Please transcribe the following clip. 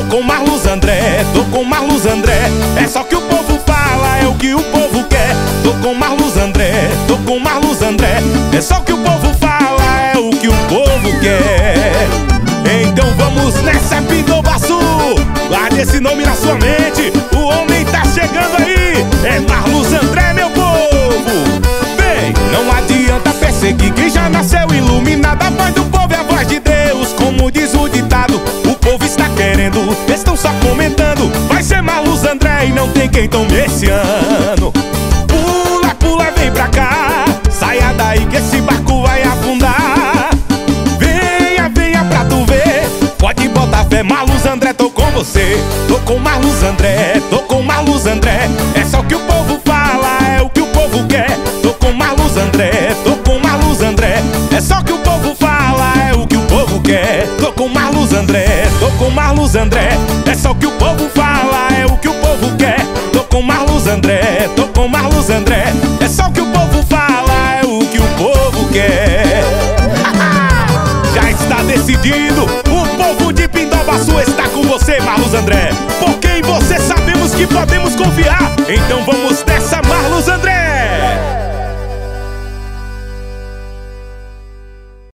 com Marlos André, tô com Marlos André. É só que o povo fala, é o que o povo quer. Tô com Marlos André, tô com Marlos André. É só que o povo fala, é o que o povo quer. Então vamos nessa, Pindobaçu. Guarde esse nome na sua mente, o homem tá chegando aí. É Marlos André, meu povo. Vem, não adianta perseguir quem já nasceu iluminado. A voz do povo é a voz de Deus, como diz o ditado. O povo está querendo, estão só comentando. Vai ser Marlos André e não tem quem tome esse ano. Pula, pula, vem pra cá. Saia daí que esse barco vai afundar. Venha, venha pra tu ver. Pode botar fé, Marlos André, tô com você. Tô com Marlos André, tô com Marlos André. É só o que o povo fala, é o que o povo quer. Tô com Marlos André, tô com Marlos André. É só o que o povo fala, é o que o povo quer. Tô com Marlos André, tô com Marlos André. É só o que o povo fala, é o que o povo quer. Tô com Marlos André, tô com Marlos André. É só o que o povo fala, é o que o povo quer. Já está decidido, o povo de Pindobaçu está com você, Marlos André. Porque em você sabemos que podemos confiar. Então vamos nessa, Marlos André.